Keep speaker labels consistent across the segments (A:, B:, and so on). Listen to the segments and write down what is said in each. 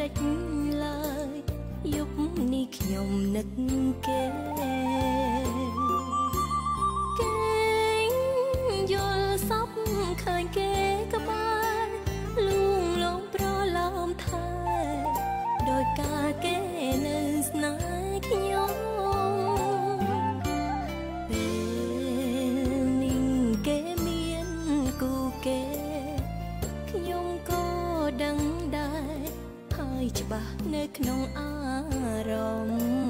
A: đ ấ c lời giúp ni nhom nức kế vô sắp khơi kế các bạn luôn lòng pro lòng thay đôi ca kế nên nái nhom ninh kế miên cu kế nhom có đắng đai hai chả nơi nông a rồng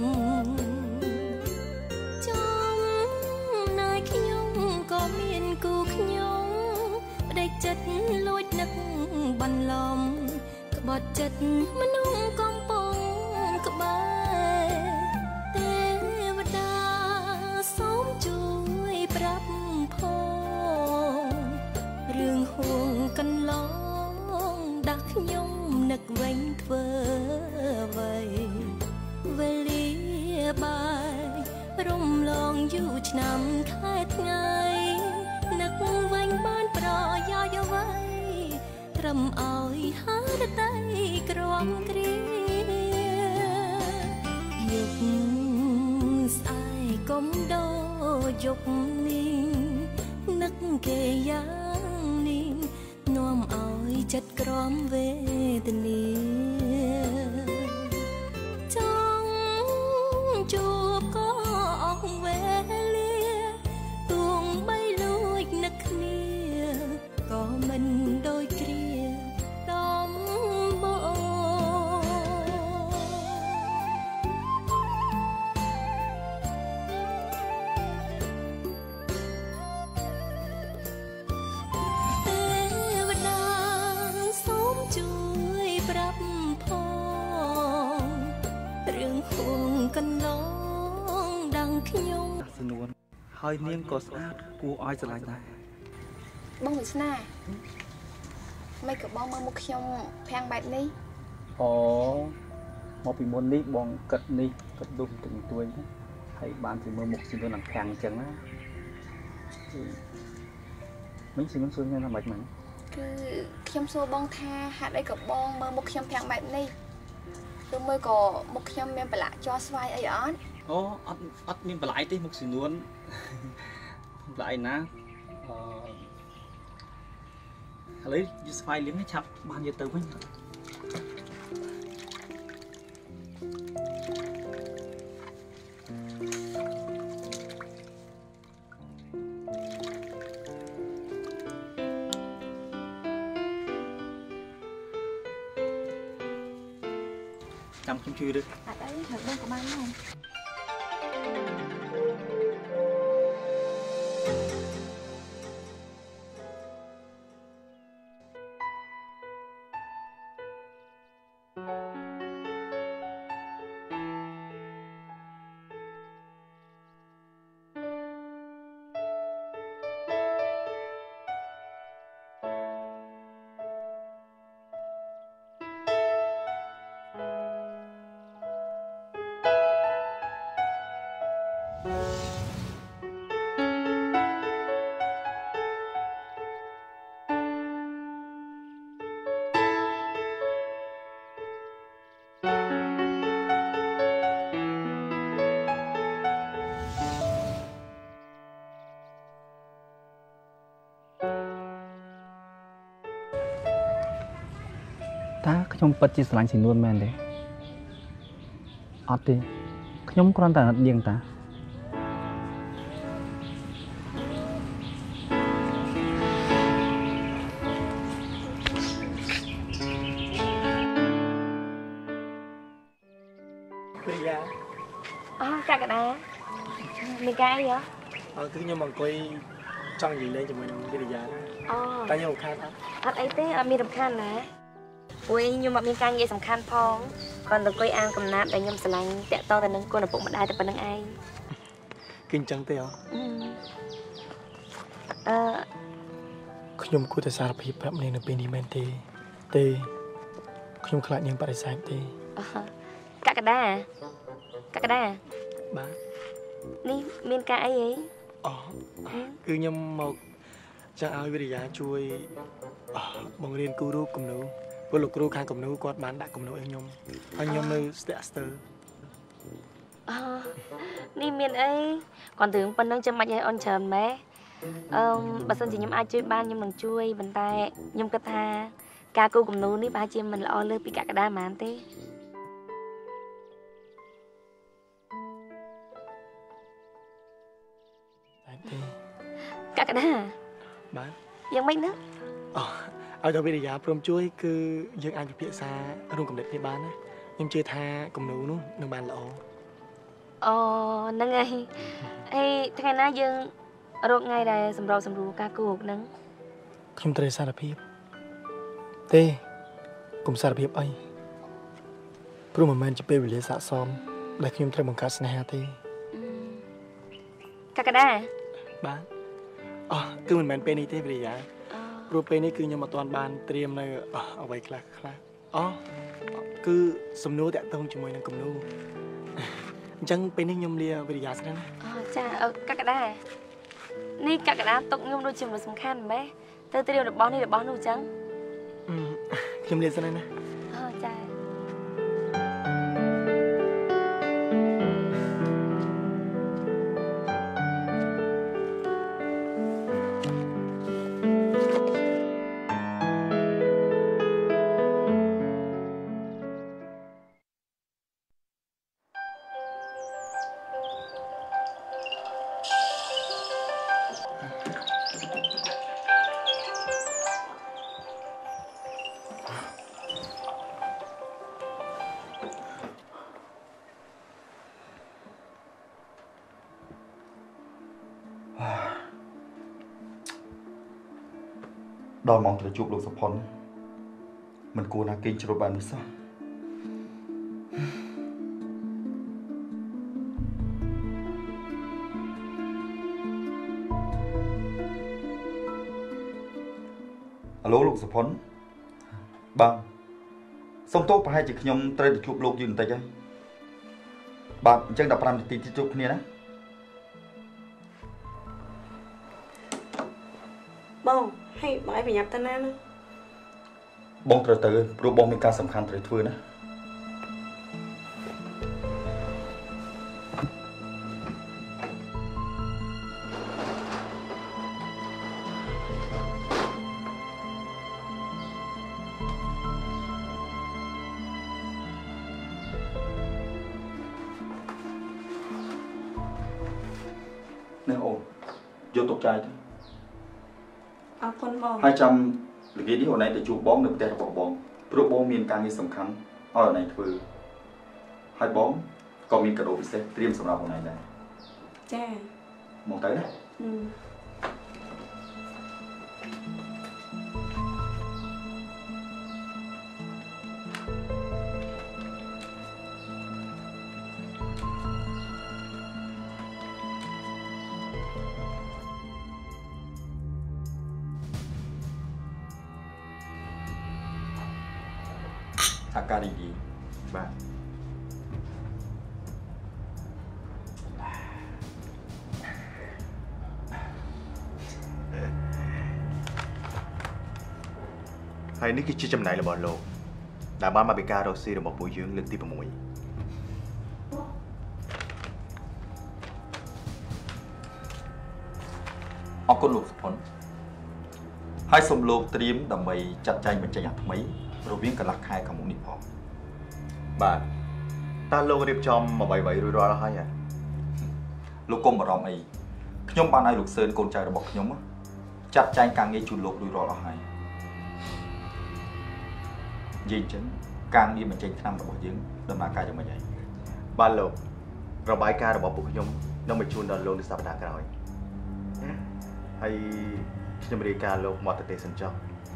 A: có miền cu nhông đầy chất lôi nấc bàn lòng bọt chất mà nung con bông các bài tê vật đa xóm chuối bắp phong rừng huồng căn lóng đặc nhông nấc vành vơ vầy về lia bài rung lòng dù nằm khai ngày nấc vành ban pro do vây trầm ỏi hát tay crom kria dục sai công đô dục ninh nấc kề giang ninh nom ỏi chất crom về tình trong chùa có ông về lia tuồng bay lùi nấc nia có mình đôi kia đom bộ tê vật đàn xóm chuối bắp phong rừng khuôn căn lóng đang nhung
B: hơi niên có sát của ai trở lại đây
C: bông mình na mấy cái bông mang một nhông phèn bạch ní
B: một bị môn ní bong cật ní cật đục từng tuổi hay bạn thì mơ một xin tôi làm phèn chẳng á mấy xin muốn xuân nghe là mệt mỏi
C: cứ nhông xô bông tha hạt đây cái bông mang một nhông phèn bạch ní tôi mới có một nhông men bả cho xoay ấy ớn
B: ớt men bả lại tí một xin luôn lại ná lấy xoay liếm cái chập bao nhiêu từ với chăm không chui được
C: đấy thật đơn của bạn không
B: ta không bật chỉ sẵn chỉ luôn men đấy ọt đi không còn tận riêng ta
C: chắc cái đó mình cái vậy
D: cứ như mà coi trong gì lên cho mình cái gì vậy ta nhiều khăn
C: anh ấy thế mi đầm khăn nè ui nhưng mà mình càng nghe sầm khăn phong còn tụi tôi ăn cầm nát để nhâm sờ lạnh tẹt to từ nâng cô là bụng mặt đai từ bên nâng ai
D: kinh trắng teoខ្ញុំគួរតែសារភាពប្រាប់នាងនៅពេលនេះមែនទេខ្ញុំខ្លាចនាងបដិសេធទេ
C: កក្កដា
D: បាទ
C: នេះមានការអីហី
D: គឺខ្ញុំមកចង់ឲ្យវិរិយាជួយបង្រៀនគូរូបគំនូព្រោះលោកគ្រូខាងគំនូគាត់បានដាក់គំនូឲ្យខ្ញុំហើយខ្ញុំនៅស្ទាក់ស្ទើរ
C: នេះមានអីគាត់រឿងប៉ុណ្ណឹងចាំបាច់ឲ្យអូនច្រើនម៉ែបើសិនជាខ្ញុំអាចជួយបានខ្ញុំនឹងជួយប៉ុន្តែខ្ញុំគិតថាការគូគំនូនេះប្រហែលជាមិនល្អលើសពីកក្កដាហ្មងទេកក្កដា
D: បាទ
C: យ៉ាងម៉េចណា
D: ឲ្យដល់វិរិយាព្រមជួយគឺយើងអាចពិភាក្សារួមកំណត់គ្នាបានណាខ្ញុំជឿថាគំនូនោះនឹងបានល្អ
C: ហ្នឹងហើយហើយថ្ងៃណាយើងរកថ្ងៃដែលសម្របសម្រួលការគូហ្នឹង
D: ខ្ញុំត្រូវសារភាពទេកុំសារភាពអីព្រោះមិនមែនជាពេលវេលាស័ក្តិសមដែលខ្ញុំត្រូវបង្កើតស្នេហាទេ
C: កក្កដា
D: បាទគឺមិនមែនពេលនេះទេវិរិយាព្រោះពេលនេះគឺខ្ញុំអត់ទាន់បានត្រៀមនៅអ្វីខ្លះគឺសំណួរតាក់ទងជាមួយនឹងគំនូអញ្ចឹងពេលនេះខ្ញុំលាវិរិយាសិនណា
C: ចាកក្កដានេះកក្កដាទុកខ្ញុំដូចជាមនុស្សសំខាន់ម៉េះទៅត្រៀមរបស់នេះរបស់នោះអញ្ចឹង
D: ខ្ញុំលាសិនណា
C: ចា
E: ដល់មកទៅជួបលោកសុផុនមិនគួរណាគេងជ្រុលបែបនេះសោះអាឡូលោកសុផុនបាទសុំទោសប្រហែលជាខ្ញុំត្រូវទៅជួបលោកយូរបន្តិចហើយបាទអញ្ចឹង15នាទីទៀតជួបគ្នាណា
C: បងហើយបងឯងប្រញាប់ទៅណានោះ
E: បងត្រូវទៅព្រោះបងមានការសំខាន់ត្រូវធ្វើណានេះអូយកទុកចាយទៅ
C: អរគុណបង
E: ហើយចាំល្ងាចនេះអូនឯងទៅជួបបងនៅផ្ទះរបស់បងព្រោះបងមានការងារសំខាន់ឲ្យអូនឯងធ្វើហើយបងក៏មានកាដូពិសេសត្រៀមសម្រាប់អូនឯងដែរ
C: ចា
E: បងទៅណាអាការីបាទ
F: ហើយនេះគឺជាចំណាយរបស់លោកដែលបានមកពីការរកស៊ីរបស់ពួកយើងលើកទី6
E: អរគុណលោកសុផុនហើយសូមលោកត្រៀមដើម្បីចាត់ចែងបញ្ចេញអាថ្មីរវាងកន្លះខែខាងមុខនេះផង
F: បាទតើលោករៀបចំអ្វីៗរួចរាល់ហើយ
E: លោកកុំបារម្ភអីខ្ញុំបានឲ្យលោកសឿនកូនចៅរបស់ខ្ញុំចាត់ចែងការងារជូនលោករួចរាល់អស់ហើយនិយាយអញ្ចឹងការងារបញ្ចេញថ្នាំរបស់យើងដំណើរការយ៉ាងម៉េចហើយ
F: បាទលោករបាយការណ៍របស់ពួកខ្ញុំនឹងបញ្ជូនដល់លោកនៅសប្តាហ៍ក្រោយហើយខ្ញុំរាយការណ៍លោកមកទៅទេសិនចុះ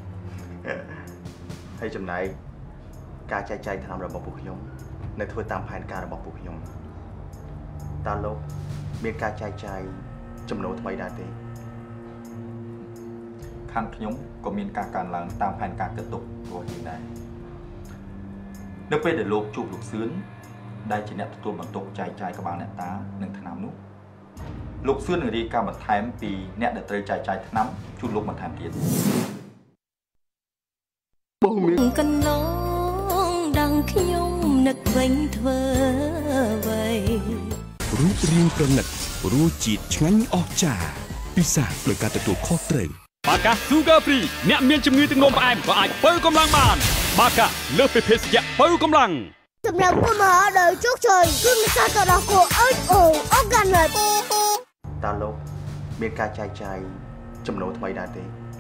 F: ហើយចំណែកការចែកចាយថ្នាំរបស់ពួកខ្ញុំនៅធ្វើតាមផែនការរបស់ពួកខ្ញុំតើលោកមានការចែកចាយចំណូលថ្មីដែរទេ
E: ខាងខ្ញុំក៏មានការកើនឡើងតាមផែនការគិតទុករបស់យើងដែរនៅពេលដែលលោកជួបលោកសឿនដែលជាអ្នកទទួលបន្ទុកចែកចាយក្បាលអ្នកតានិងថ្នាំនោះលោកសឿននឹងរាយការណ៍បន្ថែមពីអ្នកដែលត្រូវចែកចាយថ្នាំជូនលោកបន្ថែមទៀត
A: បងមានកន្លងដងខ្ញុំនឹកវិញធ្វើអ្វី
G: រូបរាងប្រណិតរសជាតិឆ្ងាញ់អស្ចារ្យពិសាដោយការទទួលខុសត្រូវបាកា Sugar Free អ្នកមានជំងឺទឹកនោមផ្អែមក៏អាចបើកម្លាំងបានបាកាលើសពីភេសជ្ជៈបើកម្លាំង
H: សម្រាប់ผู้មកដល់ជោគជ័យគឺមិនសាទៅដល់គូអឺអូកាណិត
F: តើលោកមានការចែកចាយចំណូលថ្មីដែរទេ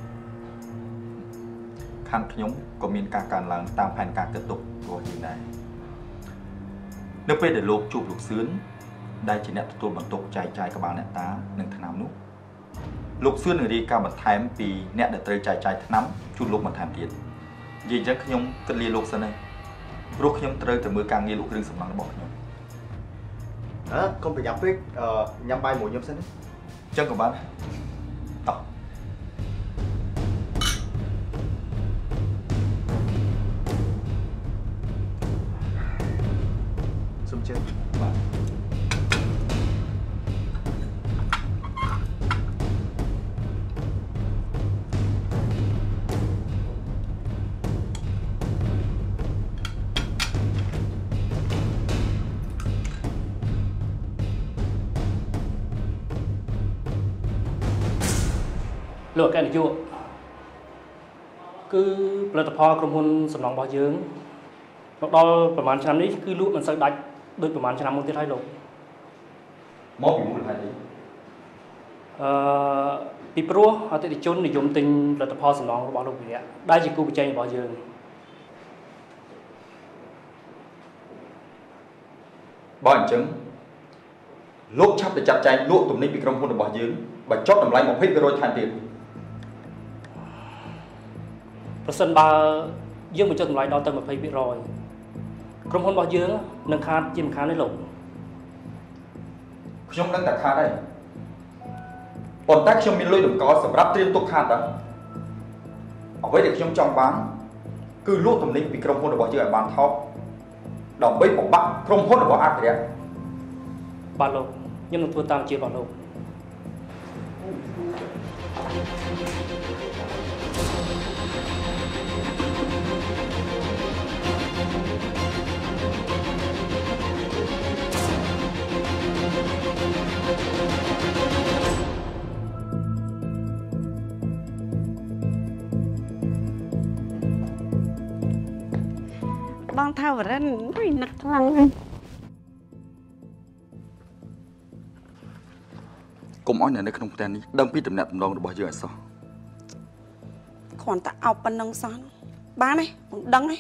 E: ខាងខ្ញុំក៏មានការកើនឡើងតាមផែនការគិតទុករបស់យើងដែរនៅពេលដែលលោកជួបលោកសឿនដែលជាអ្នកទទួលបន្ទុកចែកចាយក្បាលអ្នកតានិងថ្នាំនោះលោកសឿននឹងរាយការណ៍បន្ថែមពីអ្នកដែលត្រូវចែកចាយថ្នាំជូនលោកបន្ថែមទៀតនិយាយអញ្ចឹងខ្ញុំគិតលាលោកសិនហើយព្រោះខ្ញុំត្រូវទៅមើលការងារលោកគ្រឿងសំណង់របស់ខ្ញុំ
F: កុំប្រញាប់ពេកញ៉ាំបាយមួយខ្ញុំសិនណា
E: អញ្ចឹងក៏បានតោះ
F: សូមជឿ
E: បាទ
I: លោកអគ្គនាយកគឺផលិតផលក្រុមហ៊ុនសំណង់របស់យើងមកដល់ប្រហែលឆ្នាំនេះគឺលក់មិនសូវដាច់ដូចប្រហែលឆ្នាំមុនទៀតហើយលោក
E: មកពីមូលហេតុអី
I: ពីព្រោះអតិថិជននិយមទិញផលិតផលសំណង់របស់លោកវិរៈដែលជាគូប្រជែងរបស់យើង
E: បើអញ្ចឹងលោកឆាប់ទៅចាត់ចែងលក់ទំនិញពីក្រុមហ៊ុនរបស់យើងបើចុះតម្លៃ 20% ថែមទៀត
I: ប្រសិនបើយើងបញ្ចុះតម្លៃដល់ទៅ 20% ក្រុមហ៊ុនរបស់យើងនឹងខាតជាមិនខានទេលោក
E: ខ្ញុំដឹងតែខាតហើយប៉ុន្តែខ្ញុំមានលុយតម្កល់សម្រាប់ត្រៀមទុកខាតដែរអ្វីដែលខ្ញុំចង់បានគឺលក់ទំនិញពីក្រុមហ៊ុនរបស់យើងឲ្យបានថោកដើម្បីបំបាក់ក្រុមហ៊ុនរបស់អភិរក្ស
I: បាទលោកខ្ញុំនឹងធ្វើតាមជារបស់លោក
J: បងថាវរិនវិញនឹកខ្លាំងហើ
E: យកុំអោយនៅក្នុងផ្ទះនេះដឹងពីដំណាក់ដំណងរបស់យើងឲ្យសោះ
J: គ្រាន់តែអោបប៉ុណ្ណឹងសោះបានទេបងដឹងទេ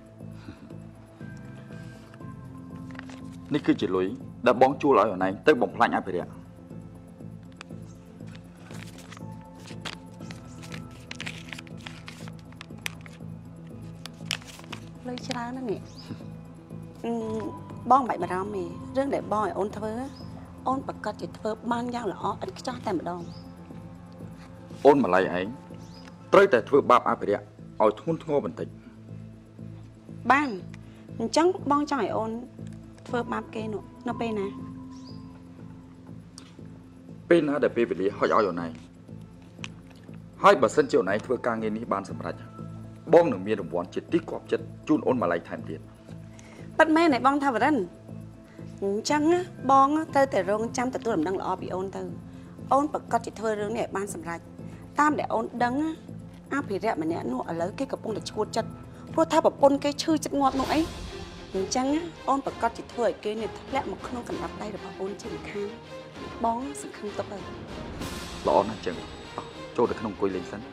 E: នេះគឺជាលុយដែលបងជួលឲ្យអនឯងទៅបំផ្លាញអភិរក្ស
J: លុយច្រើនណាស់នេះបងមិនបាច់បារម្ភទេរឿងដែលបងឲ្យអូនធ្វើអូនប្រកាសជាធ្វើបានយ៉ាងល្អឥតខ្ចោះតែម្ដង
E: អូនម្ល៉េះឯងត្រូវតែធ្វើបាបអភិរក្សឲ្យធ្ងន់ធ្ងរបន្តិច
J: បានអញ្ចឹងបងចង់ឲ្យអូនធ្វើបាបគេនោះនៅពេលណា
E: ពេលណាដែលពេលវេលាហុចឲ្យអូនឯងហើយបើសិនជាអូនឯងធ្វើការងារនេះបានសម្រេចបងនឹងមានរង្វាន់ជាទីគាប់ចិត្តជូនអូនម្ល៉េះថែមទៀត
J: ប៉ិតមែនទេបងថាវរិនអញ្ចឹងបងត្រូវតែរងចាំទទួលដំណឹងល្អពីអូនទៅអូនប្រកាសជាធ្វើរឿងនេះឲ្យបានសម្រេចតាមដែលអូនដឹងអភិរក្សម្នាក់នោះឥឡូវគេកំពុងតែឈួតចិត្តព្រោះថាប្រពន្ធគេឈឺចិត្តងាប់នោះអីអញ្ចឹងអូនប្រកាសជាធ្វើឲ្យគេនេះធ្លាក់មកក្នុងកណ្ដាប់ដៃរបស់អូនជាមិនខានបងសង្ឃឹមទុកហើយ
E: ល្អណាស់ចឹងចូលទៅក្នុងអង្គុយលេងសិន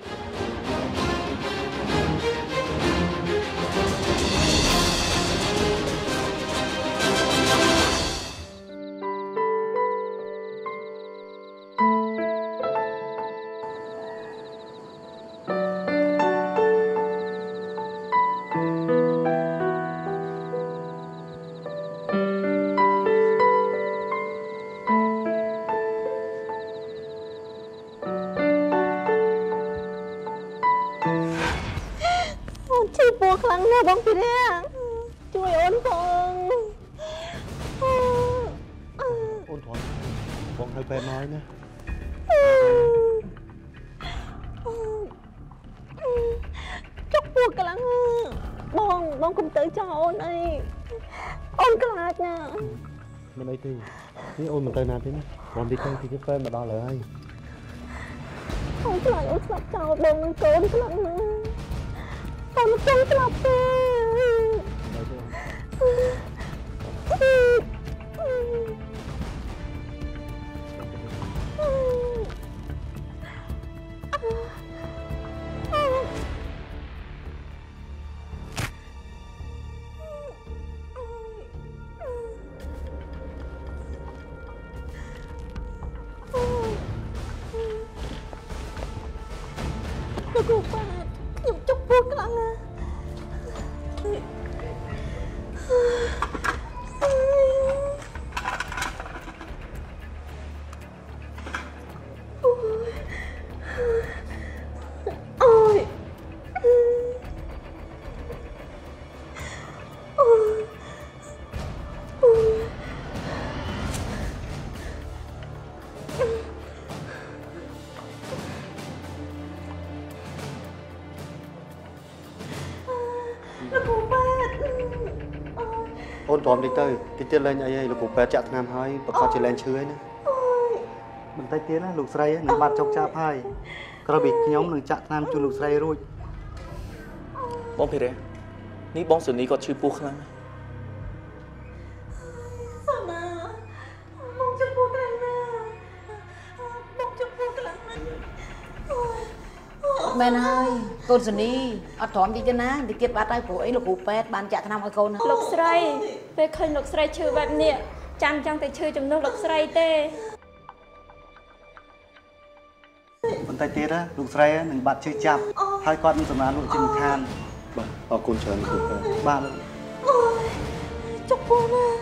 H: ខ្លាំងណាស់បងពីរាជួយអូនផង
D: អូនធន់បងឲ្យពេទ្យមកណា
H: ចុកពោះខ្លាំង
K: បងកុំទៅចោលអូនអីអូនខ្លាចណាស់
L: មិនអីទេនេះអូនមិនទៅណាទេណាបងទីទៅទីពេទ្យមកដល់ហើយ
K: អូនខ្លាចអូនស្លាប់ចោលបងនឹងកូនខ្លាំងណាស់អូនមិនចង់ស្លាប់ទេលោកគ្រូប៉ាខ្ញុំចុកពោះខ្លាំងណាស់
L: អូនទ្រាំតិចទៅតិចទៀតលេងអីលោកគ្រូពេទ្យចាក់ថ្នាំហើយប្រកាសជាលែងឈឺហើយណា
F: បន្តិចទៀតណាលោកស្រីនឹងបាត់ជោគចាប់ហើយក្រោយពីខ្ញុំនឹងចាក់ថ្នាំជូនលោកស្រីរួច
D: បងភិរៈនេះបងសុនីគាត់ឈឺពោះខ្លាំង
K: សាណាបងចុកពោះខ្លាំងណាស់បងចុកពោះខ្លាំងណាស់
M: មែនហើយកូនសុនីអត់ទ្រាំតិចទេណាតិចទៀតបាត់ហើយព្រោះអីលោកគ្រូពេទ្យបានចាក់ថ្នាំឲ្យកូនណា
K: លោកស្រីពេលឃើញលោកស្រីឈឺបែបនេះចាំចង់តែឈឺជំនួសលោកស្រីទេ
F: បន្តិចទៀតណាលោកស្រីនឹងបាត់ឈឺចាប់ហើយគាត់នឹងសម្រាប់លោកជំខាន
L: បាទអរគុណច្រើនគ្រូពេទ្យ
F: បាទ
K: ចុកពោះណា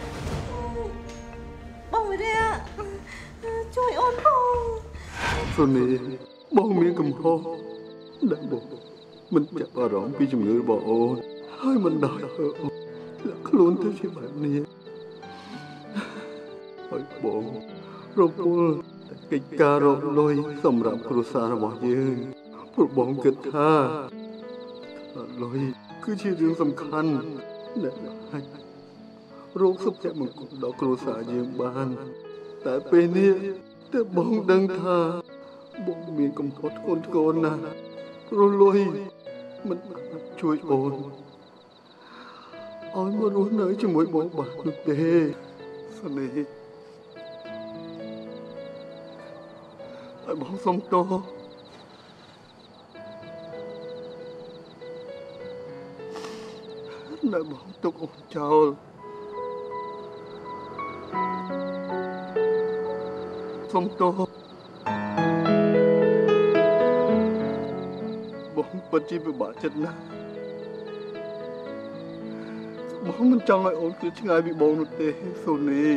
K: បងវិរិយជួយអូនផង
L: សុនីបងមានកំហុសដែលបងមិនចាប់អារម្មណ៍ពីជំងឺរបស់អូនហើយមិនដល់អូនខ្លួនទៅជាបែបនេះហើយបងរពលកិច្ចការរកលុយសម្រាប់គ្រួសាររបស់យើងព្រោះបងគិតថាលុយគឺជារឿងសំខាន់ដែលអាចរកសុភមង្គលដល់គ្រួសារយើងបានតែពេលនេះទើបបងដឹងថាបងមានកំហុសធ្ងន់ធ្ងរណាស់ព្រោះលុយមិនជួយអូនឲ្យមករស់នៅជាមួយបងបាននោះទេសនីហើយបងសុំទោសដែលបងទុកអូនចោលសុំទោសបងពិតជាពិបាកចិត្តណាស់បងមិនចង់ឲ្យអូនគឺឆ្ងាយពីបងនោះទេសូនី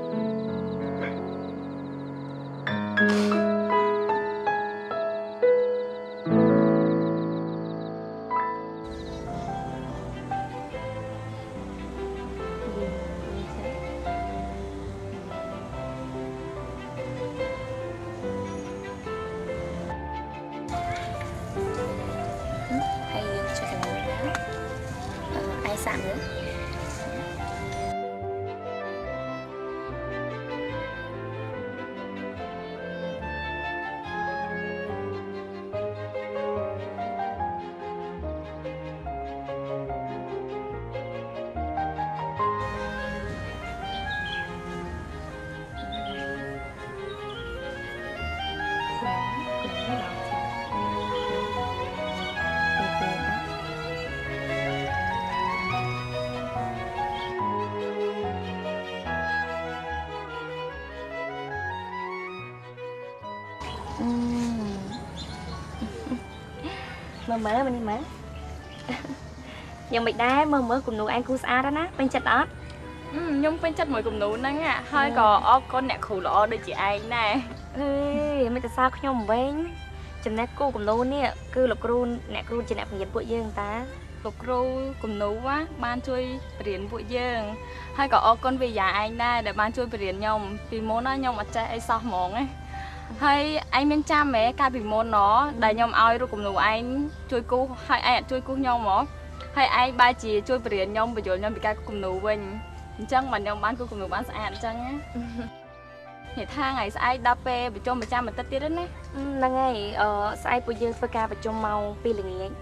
C: មើលនេះមើលយ៉ាងមិនដែរមើលគំនូអញគូស្អាតណាពេញចិត្តអត់
N: ខ្ញុំពេញចិត្តមួយគំនូហ្នឹងហើយក៏អរគុណអ្នកគ្រូល្អដូចជាឯងដែរ
C: អេមិនទៅសើខ្ញុំវិញចំណេះគូគំនូនេះគឺលោកគ្រូអ្នកគ្រូជាអ្នកបង្រៀនពួកយើងតា
N: លោកគ្រូគំនូបានជួយបរៀនពួកយើងហើយក៏អរគុណវិយាឯងដែរដែលបានជួយបរៀនខ្ញុំពីមុនខ្ញុំអត់ចេះអីសោះហ្មងហើយឯងមានចាំហ៎កាលពីមុនដែលខ្ញុំឲ្យរូបគំនូឯងជួយគូសហើយឯងអត់ជួយគូសខ្ញុំហ្មងហើយឯងបែរជាជួយបរិញ្ញាខ្ញុំបញ្យល់ខ្ញុំពីការគំនូវិញអញ្ចឹងមិនខ្ញុំបានគូគំនូបានស្អាតអញ្ចឹងណានិយាយថាថ្ងៃស្អែកដល់ពេលប្រជុំប្រចាំបន្តិចទៀតណា
C: ហ្នឹងហើយស្អែកពួកយើងធ្វើការប្រជុំម៉ោង 2 ល្ងាច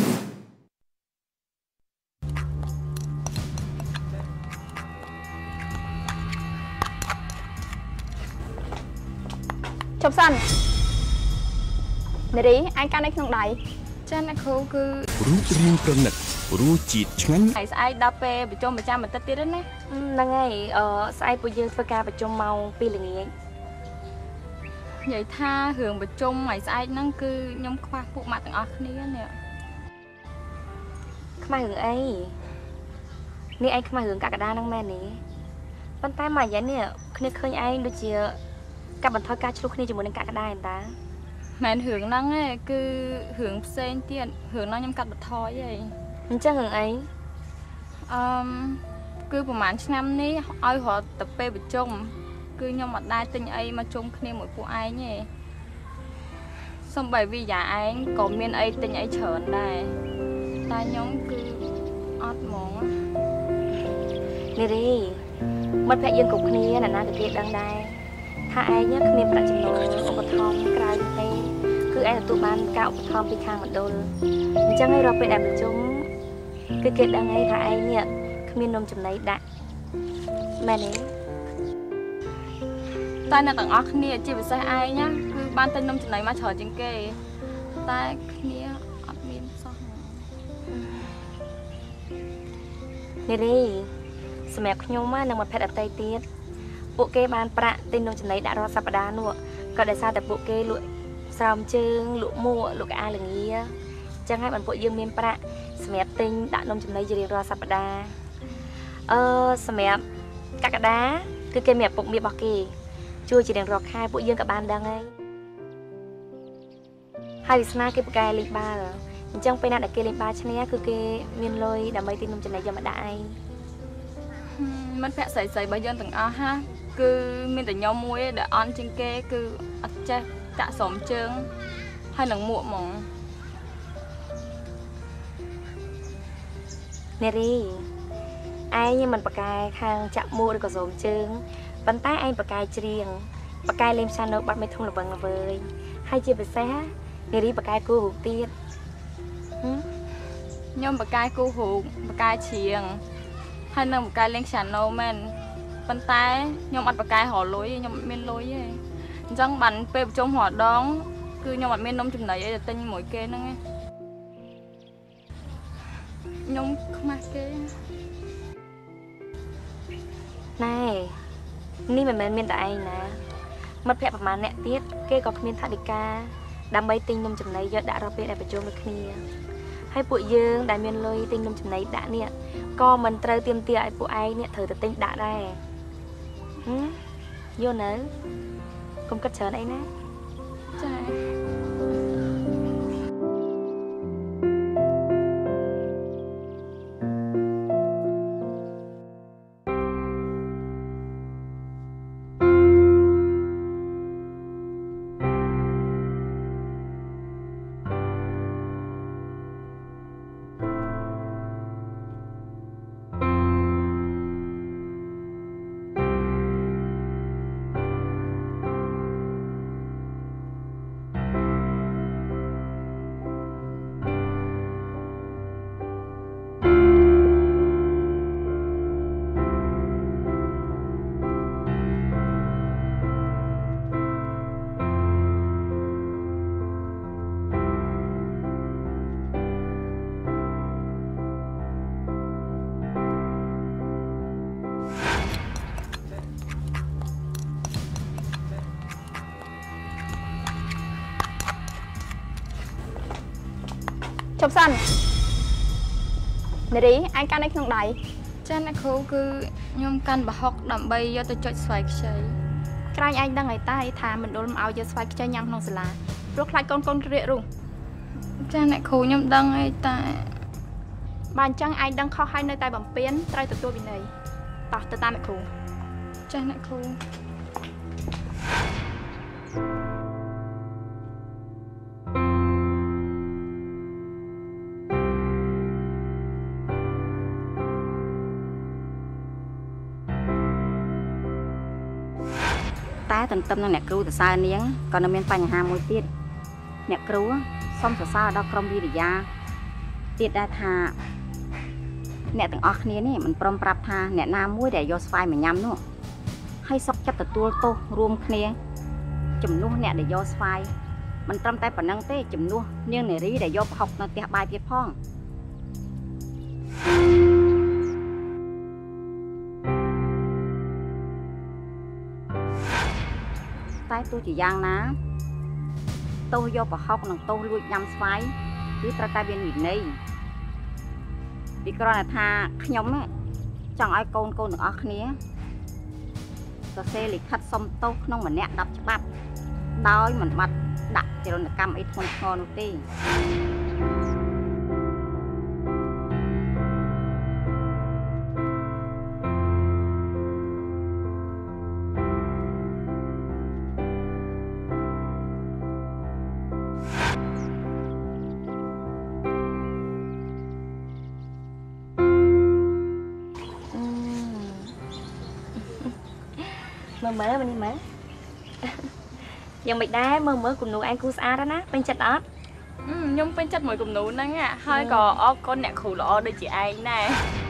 K: ជប់សិននារីឯងកាន់នៅក្នុងដៃ
N: ចាអ្នកគ្រូគឺ
G: រូបរាងប្រណិតរសជាតិឆ្ងាញ់
N: ថ្ងៃស្អែកដល់ពេលប្រជុំប្រចាំបន្តិចទៀតណា
C: ហ្នឹងហើយស្អែកពួកយើងធ្វើការប្រជុំម៉ោង 2 ល្ងាច
N: និយាយថារឿងប្រជុំថ្ងៃស្អែកហ្នឹងគឺខ្ញុំខ្វះពួកម៉ាក់ទាំងអស់គ្នានេះ
C: ខ្វះរឿងអីនេះឯងខ្វះរឿងកក្កដាហ្នឹងមែនទេប៉ុន្តែមួយយ៉ាងនេះគ្នាឃើញឯងដូចជាកាត់បន្ថយការឆ្លោះគ្នាជាមួយនឹងកក្កដាឯតា
N: មែនរឿងហ្នឹងឯងគឺរឿងផ្សេងទៀតរឿងហ្នឹងខ្ញុំកាត់បន្ថយឯង
C: អញ្ចឹងរឿងអី
N: គឺប្រហែលឆ្នាំនេះឲ្យរត់ទៅពេលប្រជុំគឺខ្ញុំអត់ដែរទិញអីមកជុំគ្នាមួយពួកឯងទេសំបីវិយាឯងក៏មានអីទិញអីច្រើនដែរតែខ្ញុំគឺអត់ហ្មង
C: នេះរីមិត្តភក្តិយើងគ្រប់គ្នាណាក៏គេដឹងដែរថាឯងគ្មានប្រាក់ចំណូលឧបត្ថម្ភក្រៅទេគឺឯងទទួលបានការឧបត្ថម្ភពីខាងមណ្ឌលអញ្ចឹងឲ្យរកពេលដែលប្រជុំគឺគេដឹងហើយថាឯងនេះគ្មាននំចំណីដាក់មែនទេ
N: តែអ្នកទាំងអស់គ្នាជាពិសេសឯងណាគឺបានទិញនំចំណីមកច្រើនជាងគេតែគ្នាអត់មានសោះ
C: នេះរីសម្រាប់ខ្ញុំនិងមិត្តភក្តិដទៃទៀតពួកគេបានប្រាក់ទិញនំចំណីដាក់រាល់សប្តាហ៍នោះក៏ដោយសារតែពួកគេលក់ស្រោមជើងលក់មួកលក់កៅអៅល្ងាអញ្ចឹងហើយបានពួកយើងមានប្រាក់សម្រាប់ទិញដាក់នំចំណីជារៀងរាល់សប្តាហ៍សម្រាប់កក្កដាគឺគេមានឪពុកមារបស់គេជួយជារៀងរាល់ខែពួកយើងក៏បានដឹងហើយវាសនាគេប្រកែលេងបាល់អញ្ចឹងពេលណាដែលគេលេងបាល់ឈ្នះគឺគេមានលុយដើម្បីទិញនំចំណីយកមកដាក់ឯង
N: មិត្តភក្តិស្រីៗរបស់យើងទាំងអស់ហាគឺមានតែខ្ញុំមួយដែលអន់ជាងគេគឺអត់ចេះចាក់ស្រោមជើងហើយនឹងមួកហ្មង
C: នារីឯងមិនប្រកែខាងចាក់មួកឬក៏ស្រោមជើងប៉ុន្តែឯងប្រកែច្រៀងប្រកែលេងpianoបាត់មេធំល្វឹងល្វើយហើយជាពិសេសនារីប្រកែគូរូបទៀត
N: ខ្ញុំប្រកែគូរូបប្រកែច្រៀងហើយនឹងប្រកែលេងpianoមែនប៉ុន្តែខ្ញុំអត់ប្រកែរកលុយទេខ្ញុំអត់មានលុយទេអញ្ចឹងបានពេលប្រជុំរាល់ដងគឺខ្ញុំអត់មាននំចំណីអីទៅទិញមួយគេហ្នឹងឯងខ្ញុំខ្មាស់គេ
C: ណែនេះមិនមែនមានតែឯងណាមិត្តភក្តិប្រហែលអ្នកទៀតគេក៏គ្មានថវិកាដើម្បីទិញនំចំណីយកដាក់ដល់ពេលដែលប្រជុំដូចគ្នាហើយពួកយើងដែលមានលុយទិញនំចំណីដាក់នេះក៏មិនត្រូវទាមទារឲ្យពួកឯងនេះត្រូវទៅទិញដាក់ដែរយល់នៅកុំគិតច្រើនអីណា
N: ចា
K: ជប់សិននារីឯងកាន់នៅក្នុងដៃ
N: ចាអ្នកគ្រូគឺខ្ញុំកាន់ប្រហុកដើម្បីយកទៅចុចស្វាយខ្ចី
K: ក្រែងឯងដឹងហើយតាថាមណ្ឌលមិនឲ្យយកស្វាយខ្ចីញ៉ាំក្នុងសាលាព្រោះខ្លាចកូនរាករូស
N: ចាអ្នកគ្រូខ្ញុំដឹងហើយតែ
K: បើអញ្ចឹងឯងដឹងខុសហើយនៅតែបំពេញត្រូវទទួលវិន័យតោះទៅតាមអ្នកគ្រូ
N: ចាអ្នកគ្រូ
O: តែទន្ទឹមនឹងអ្នកគ្រូសរសើរនាងក៏នៅមានបញ្ហាមួយទៀតអ្នកគ្រូសូមសរសើរដល់ក្រុមវិរិយាទៀតដែរថាអ្នកទាំងអស់គ្នានេះមិនព្រមប្រាប់ថាអ្នកណាមួយដែលយកស្វាយមកញ៉ាំនោះហើយសុខចិត្តទទួលទោសរួមគ្នាជំនួសអ្នកដែលយកស្វាយមិនត្រឹមតែប៉ុណ្្នឹងទេជំនួសនាងនារីដែលយកប្រហុកនៅផ្ទះបាយទៀតផងតែទោះជាយ៉ាងណាទោសយកប្រហុកនិងទោសលួចញ៉ាំស្វាយគឺត្រូវតែមានវិន័យពីគ្រាន់តែថាខ្ញុំចង់ឲ្យកូនទាំងអស់គ្នាសរសេរលិខិតសុំទោសក្នុងម្នាក់10ច្បាប់ដោយមិនបាត់ដាក់ចរន្តកម្មអីធ្ងន់ធ្ងរនោះទេ
C: មើលនេះមើលយ៉ាងមិនដែរមើលគំនូឯងគូស្អាតណាពេញចិត្តអត់
N: ខ្ញុំពេញចិត្តមួយគំនូហ្នឹងហើយក៏អរគុណអ្នកគ្រូល្អដូចជាឯងដែរ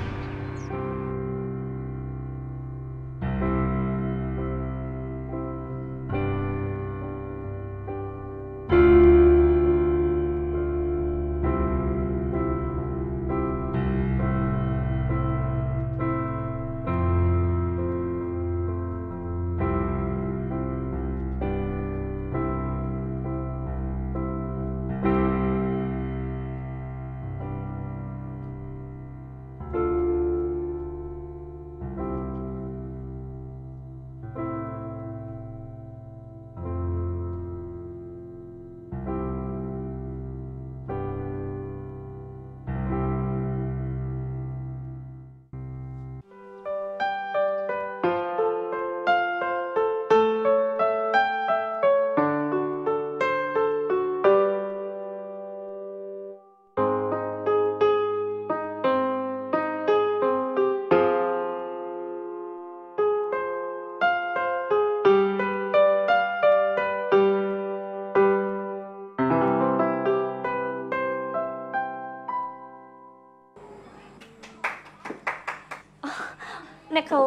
C: អ្នកគ្រូ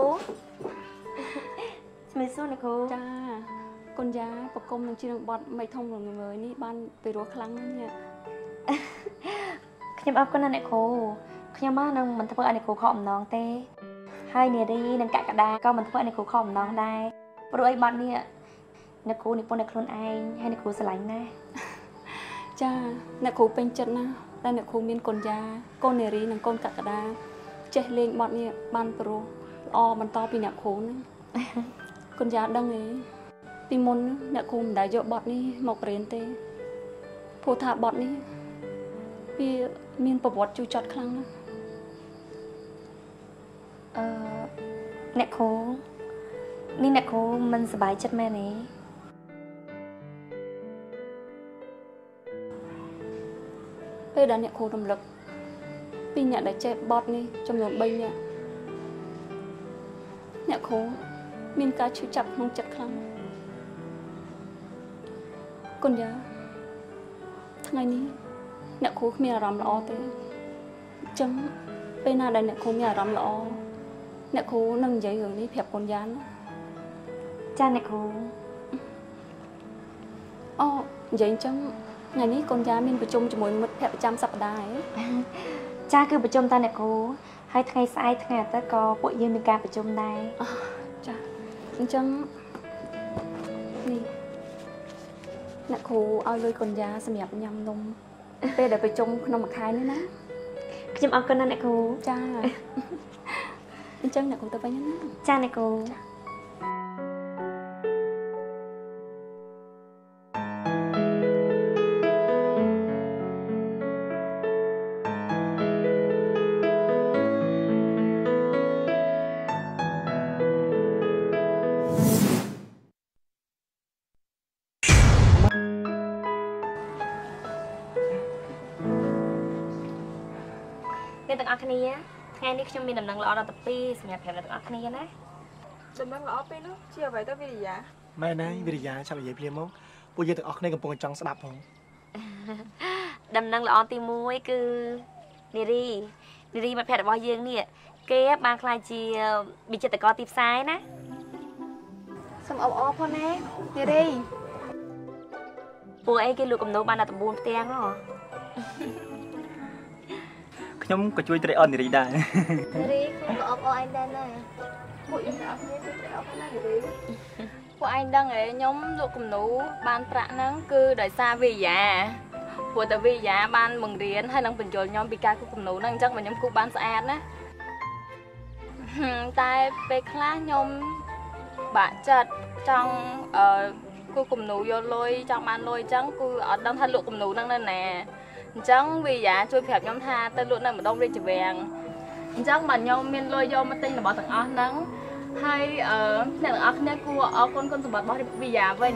C: ស្មីសួរអ្នកគ្រូ
J: ចាកូនយ៉ាប្រគំនឹងជាងបត់មិនធំរងើយនេះបានពីរោះខ្លាំងណាស់នេះ
C: ខ្ញុំអរគុណណាស់អ្នកគ្រូខ្ញុំមកនឹងមិនធ្វើឲ្យអ្នកគ្រូខកអំណងទេហើយនារីនិងកក្កដាក៏មិនធ្វើឲ្យអ្នកគ្រូខកអំណងដែរព្រោះអីបាត់នេះអ្នកគ្រូនិពន្ធឲ្យខ្លួនឯងហើយអ្នកគ្រូស្រឡាញ់ណាស់
J: ចាអ្នកគ្រូពេញចិត្តណាស់តែអ្នកគ្រូមានកូនយ៉ាកូននារីនិងកូនកក្កដាចេះលេងបត់នេះបានព្រោះល្អបន្តពីអ្នកគ្រូហ្នឹងកូនយ៉ាដឹងទេពីមុនអ្នកគ្រូមិនដែលយកបត់នេះមករៀនទេព្រោះថាបត់នេះវាមានប្រវត្តិជូរចត់ខ្លាំងណាស់
C: អ្នកគ្រូនេះអ្នកគ្រូមិនសប្បាយចិត្តមែនទេ
J: ពេលដែលអ្នកគ្រូរំលឹកពីអ្នកដែលចេះបត់នេះចំនួន3នាក់អ្នកគ្រូមានការឈឺចាប់ក្នុងចិត្តខ្លាំងកូនយ៉ាថ្ងៃនេះអ្នកគ្រូគ្មានអារម្មណ៍ល្អទេអញ្ចឹងពេលណាដែលអ្នកគ្រូមានអារម្មណ៍ល្អអ្នកគ្រូនឹងនិយាយរឿងនេះប្រាប់កូនយ៉ាណា
C: ចាអ្នកគ្រូ
J: អូនិយាយអញ្ចឹងថ្ងៃនេះកូនយ៉ាមានប្រជុំជាមួយមិត្តភក្តិប្រចាំសប្តាហ៍
C: ចាគឺប្រជុំតាអ្នកគ្រូហើយថ្ងៃស្អែកថ្ងៃអាទិត្យក៏ពួកយើងមានការប្រជុំដែរ
J: ចាអញ្ចឹងនេះអ្នកគ្រូឲ្យលុយកូនយ៉ាសម្រាប់ញ៉ាំនំពេលដែលប្រជុំក្នុងមួយខែនេះណា
C: ខ្ញុំអរគុណណាស់អ្នកគ្រូ
J: ចាអញ្ចឹងអ្នកគ្រូទៅវិញណា
C: ចាអ្នកគ្រូអ្នកទាំងអស់គ្នាថ្ងៃនេះខ្ញុំមានដំណឹងល្អដល់ទៅ2សម្រាប់អ្នកទាំងអស់គ្នាណា
P: ដំណឹងល្អពេលនោះជាអ្វីទៅវិរិយា
D: ម៉ែណៃវិរិយាចាំនិយាយភ្លាមមកពួកយើងទាំងអស់គ្នាកំពុងចង់ស្ដាប់ផង
C: ដំណឹងល្អទី1គឺនារីមិត្តភក្តិរបស់យើងនេះគេបានខ្លាចជាវិចិត្រករទីផ្សារណាសូមអបអរផងណានារីពួកអីគេលក់កំណោបានដល់9ផ្ទាំងហ៎
B: ខ្ញុំក៏ជួយត្រេកអរនារីដែរ
C: នារីខ្ញុំក៏អបអរឯងដែរណាពួកយើងអត់គ្នាជួយត្រេកអរផងណានារី
N: ពួកឯងដឹងហ៎ខ្ញុំលក់គំនូបានប្រាក់ហ្នឹងគឺដោយសារវិយាព្រោះតែវិយាបានបង្រៀនហើយនឹងបញ្យល់ខ្ញុំពីការគូគំនូហ្នឹងអញ្ចឹងខ្ញុំគូបានស្អាតណាតែពេលខ្លះខ្ញុំបាក់ចិត្តចង់គូគំនូយកលុយចង់បានលុយអញ្ចឹងគឺអត់ដឹងថាលក់គំនូហ្នឹងនៅណាអញ្ចឹងវិយាជួយប្រាប់ខ្ញុំថាទៅលក់នៅម្ដុំរាជវាំងអញ្ចឹងបើខ្ញុំមានលុយយកមកទិញរបស់ទាំងអស់ហ្នឹងហើយអ្នកទាំងអស់គ្នាគួរអរគុណគុណសម្បត្តិរបស់វិយាវិញ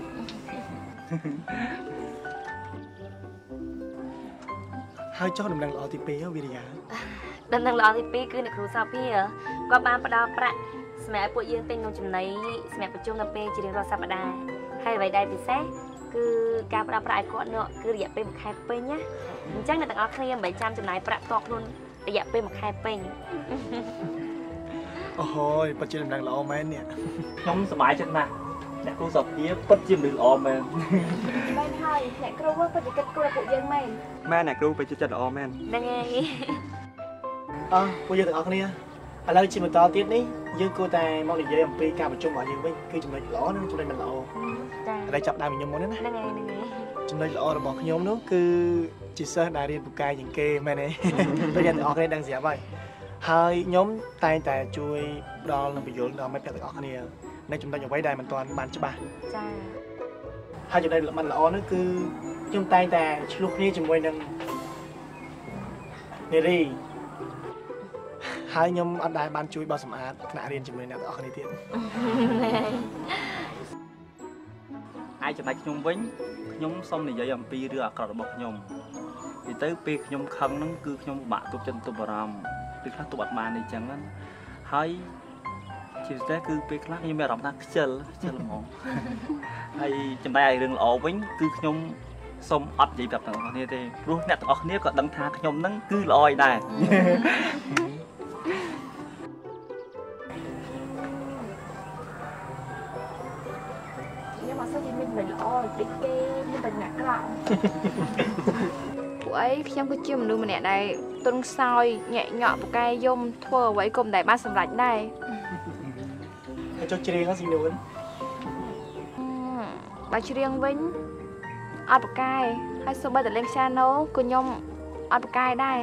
D: ហើយចុះដំណឹងល្អទី2វិរិយា
C: ដំណឹងល្អទី2គឺអ្នកគ្រូសាភាគាត់បានផ្ដល់ប្រាក់សម្រាប់ពួកយើងទិញនំចំណីសម្រាប់ប្រជុំនៅពេលជារៀងរាល់សប្តាហ៍ហើយអ្វីដែលពិសេសគឺការផ្ដល់ប្រាក់ឲ្យគាត់នោះគឺរយៈពេល1ខែពេញណាអញ្ចឹងអ្នកទាំងអស់គ្នាមិនចាំចំណាយប្រាក់ផ្ទាល់ខ្លួនរយៈពេល1ខែពេញ
D: អូហើយពិតជាដំណឹងល្អមែននេះ
B: ខ្ញុំសប្បាយចិត្តណាស់អ្នកគ្រូសាភាពិតជាមនុស្សល្អមែន
C: មែនហើយអ្នកគ្រូពិតជាគិតគូរពួកយើងមែន
B: ម៉ែអ្នកគ្រូពិតជាចិត្តល្អមែន
C: ហ្នឹងហើយ
D: ពួកយើងទាំងអស់គ្នាឥឡូវជាបន្តទៀតនេះយើងគួរតែមកនិយាយអំពីការប្រជុំរបស់យើងវិញគឺចំណុចល្អនិងចំណុចមិនល្អចា៎ឥឡូវចាប់ដើមខ្ញុំមុនណា
C: ហ្នឹងហើយ
D: ចំណុចល្អរបស់ខ្ញុំនោះគឺជាសិស្សដែលរៀនពូកែជាងគេមែនទេដូចយើងទាំងអស់គ្នាដឹងស្រាប់ហើយខ្ញុំតែងតែជួយផ្ដល់និងបញ្យល់ដល់មិត្តភក្តិទាំងអស់គ្នានៅចំណុចអ្វីដែលមិនទាន់បានច្បាស់
C: ចា៎
D: ហើយចំណុចមិនល្អនោះគឺខ្ញុំតែងតែឆ្លោះគ្នាជាមួយនឹងនារីហើយខ្ញុំអត់ដែលបានជួយបោះសម្អាតថ្នាក់រៀនជាមួយអ្នកទាំងអស់គ្នាទៀត
B: ឯចំណុចខ្ញុំវិញខ្ញុំសូមនិយាយអំពីរឿងអាក្រក់របស់ខ្ញុំពីទៅពេលខ្ញុំខឹងហ្នឹងគឺខ្ញុំពិបាកទប់ចិត្តទប់អារម្មណ៍ពេលខ្លះទប់អត់បានអីចឹងហើយជាពិសេសគឺពេលខ្លះខ្ញុំមានអារម្មណ៍ថាខ្ជិលហ្មងហើយចំណែកឯរឿងល្អវិញគឺខ្ញុំសូមអត់និយាយប្រាប់អ្នកទាំងអស់គ្នាទេព្រោះអ្នកទាំងអស់គ្នាក៏ដឹងថាខ្ញុំហ្នឹងគឺល្អឯដែរ
C: ខ្ញុំអត់សូវមានមិនល្អតិចទេមានតែអ្នកក្រក់
N: ពួកអីខ្ញុំគឺជាមនុស្សម្នាក់ដែលទន់ខ្សោយញាក់ញក់ពូកែយំធ្វើអ្វីក៏មិនដែលបានសម្រេចដែរ
D: ហើយចុះច្រៀងហ្នឹងស៊ីនួន
N: បើច្រៀងវិញអត់ពូកែហើយសូម្បីតែលេងព្យ៉ាណូក៏ខ្ញុំអត់ពូកែដែរ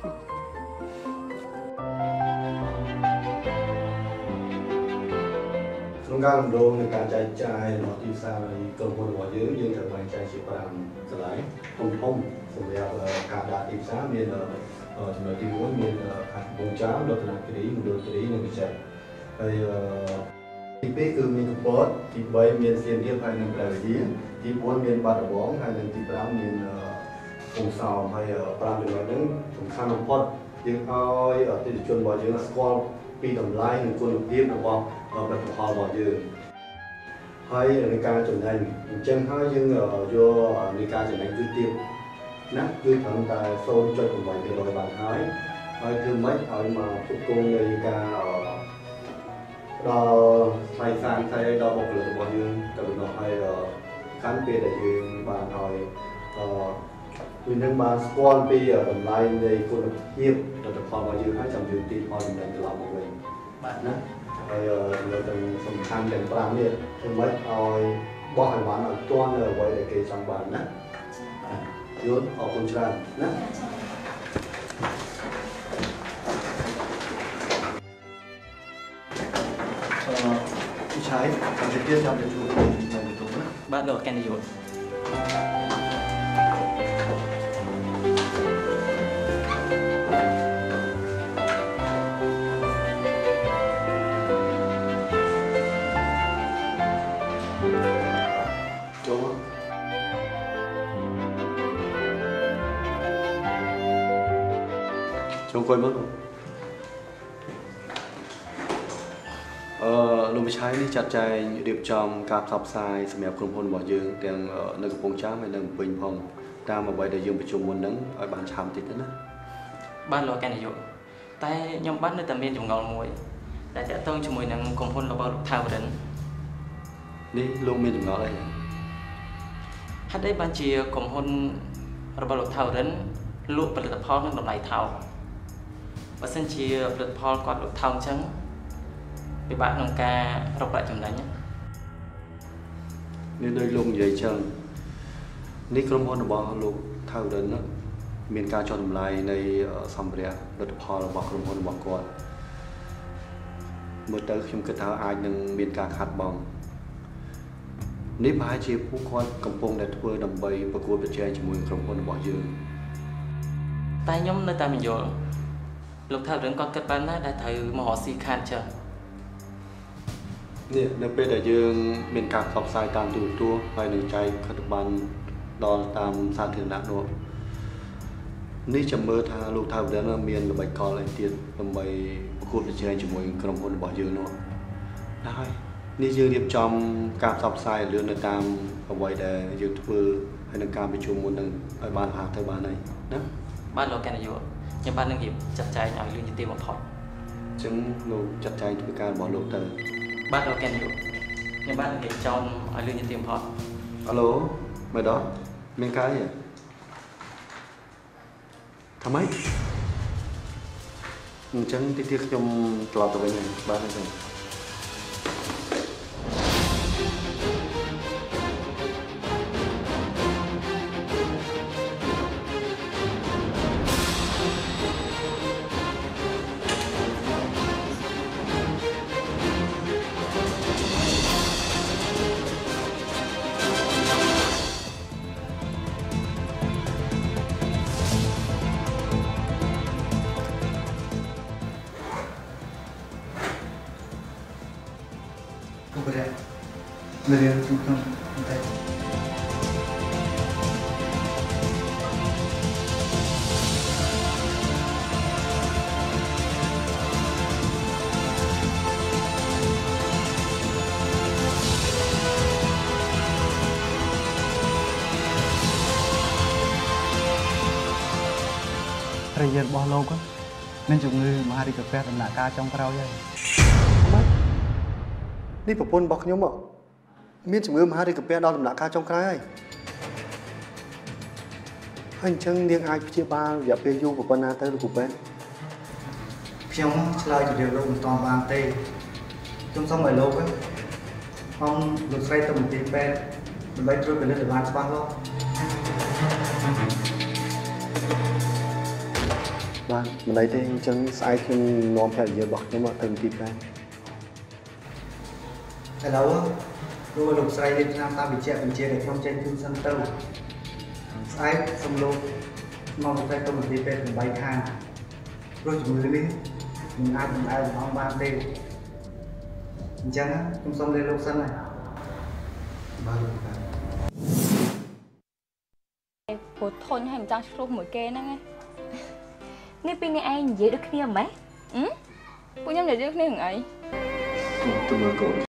L: ក្នុងការរំដងនៃការចែកចាយរបស់ទីផ្សារក្រុមហ៊ុនរបស់យើងត្រូវបែងចែកជា5កន្លែងធំសម្រាប់ការដាក់ទីផ្សារមានចំណុចទី1មានខាងបងចាមរតនគិរីមណ្ឌលគិរីនិងវិចិត្រហើយទី2គឺមានកំពតទី3មានសៀមរាបហើយនិងព្រះវិហារទី4មានបាត់ដំបងហើយនិងទី5មានពងសោមហើយ5ចំណុចហ្នឹងសំខាន់បំផុតយើងឲ្យអតិថិជនរបស់យើងស្គាល់ពីតម្លៃនិងគុណភាពរបស់ផលិតផលរបស់យើងហើយในការចំណេញអញ្ចឹងហើយយើងយកនៃការចំណេញគឺទៀតណាគឺត្រឹមតែ 0.8% បានហើយគឺមិនឲ្យមកផ្គត់ផ្គង់នៃការដល់ថ្លៃសាំងថ្លៃដល់បុគ្គលិករបស់យើងទៅដល់ហើយខាន់ពេលដែលយើងបានឲ្យវានឹងបានស្គាល់ពីតម្លៃនៃគុណភាពផលិតផលរបស់យើងហើយចាំយើងទីផលចំណេញត្រឡប់មកវិញបាទណាហើយនៅទាំងសំខាន់ទាំង5នេះគឺមិនឲ្យបោះឲ្យបានឲ្យទាន់នៅអ្វីដែលគេចង់បានណាយល់អរគុណច្រើនណាผู้ชายทำเตี้ยทำจะชูมันอยู่ตรงนั้น
B: បាទលោកកែនយុទ្ធ
L: ចូលអង្គុយមើល
F: លោកវិឆ័យនេះចាត់ចែងរៀបចំការផ្សព្វផ្សាយសម្រាប់ក្រុមហ៊ុនរបស់យើងទាំងនៅកំពង់ចាមហើយនៅភ្នំពេញផងតាមអ្វីដែលយើងប្រជុំមុនហ្នឹងឲ្យបានឆាប់តិចទៅណា
I: បាទលោកកែនាយកតែខ្ញុំបាននៅតែមានចម្ងល់មួយដែលតាក់ទងជាមួយនឹងក្រុមហ៊ុនរបស់លោកថាវរិន
F: នេះលោកមានចម្ងល់អី
I: ហេតុអីបានជាក្រុមហ៊ុនរបស់លោកថាវរិនលក់ផលិតផលនឹងតម្លៃថោកបើសិនជាផលិតផលគាត់លក់ថោកអញ្ចឹងពិបាកក្នុងការរកប្រាក់ចំណេញ
F: នេះដោយលោកនិយាយចឹងនេះក្រុមហ៊ុនរបស់លោកថាវរិនមានការចុះតម្លៃនៃសម្ភារៈផលិតផលរបស់ក្រុមហ៊ុនរបស់គាត់មើលទៅខ្ញុំគិតថាអាចនឹងមានការខាត់បងនេះប្រហែលជាពួកគាត់កំពុងតែធ្វើដើម្បីប្រកួតប្រជែងជាមួយក្រុមហ៊ុនរបស់យើង
I: តែខ្ញុំនៅតែមិនយល់លោកថារឿងគាត់គិតបានណាដែលត្រូវមករកស៊ីខាតចឹង
F: នេះនៅពេលដែលយើងមានការផ្សព្វផ្សាយតាមទូរទស្សន៍ហើយនឹងចែកខិត្តប័ណ្ណដល់តាមសាធារណៈនោះនេះចាំមើលថាលោកថាវរិនមានល្បិចកលអីទៀតដើម្បីប្រកួតប្រជែងជាមួយក្រុមហ៊ុនរបស់យើងនោះណាហើយនេះយើងរៀបចំការផ្សព្វផ្សាយលឿននៅតាមអ្វីដែលយើងធ្វើហើយនឹងការប្រជុំមុននឹងឲ្យបានហាក់ទៅបានហើយណា
I: បាទលោកកែនាយកខ្ញុំបាននឹងរៀបចាត់ចែងឲ្យលឿនជាទីបំផុត
F: អញ្ចឹងលោកចាត់ចែងធ្វើការរបស់លោកទៅ
I: បាទលោកកែនាយកខ្ញុំបាននឹងរៀបចំឲ្យលឿនជាទីបំផុត
F: ហៅឡូមែនដល់មានការអីថ្មីអញ្ចឹងទីទៀតខ្ញុំត្រឡប់ទៅវិញបានទេ
P: នៅរៀនក្នុងតែ
Q: ព្រះយារបស់លោកមានជំងឺមហារីកពះដំណាក់កាលចុងក្រោយហើយ
F: នេះប្រពន្ធរបស់ខ្ញុំមានជំងឺមហារីកពះដល់ដំណាក់កាលចុងក្រោយហើយអញ្ចឹងនាងអាចព្យាបាលរយៈពេលយូរប៉ុណ្ណាទៅលោកគ្រូពេទ្យ
P: ខ្ញុំឆ្លើយជម្រាបលោកមិនទាន់បានទេខ្ញុំសូមឲ្យលោកអង្គលោកស្រីទៅមន្ទីរពេទ្យដើម្បីត្រួតពិនិត្យឲ្យបានច្បាស់លាស់
F: បាទមិនអីទេអញ្ចឹងស្អែកខ្ញុំនាំភរិយារបស់ខ្ញុំទៅមន្ទីរពេទ្យ
P: ឥឡូវលោកស្រីលេខឆ្នាំតាមវិជ្ជាបញ្ជាដែលខ្ញុំចេញជូនសិនទៅស្អែកសូមលោកមកទៅមន្ទីរពេទ្យ8ខាងព្រោះជំងឺនេះមិនអាចបង្អែកបានទេអញ្ចឹងខ្ញុំសូមលេខលោកសិនហើយ
F: បាទ
N: ពូធុញហើយមិនចង់ឆ្លោះមួយគេហ្នឹងឯង
C: នេះពីនេះឯងនិយាយដូចគ្នាហ្មង
N: ពួកខ្ញុំនិយាយដូចគ្នាហ្នឹងអី
F: ទៅមើលកូន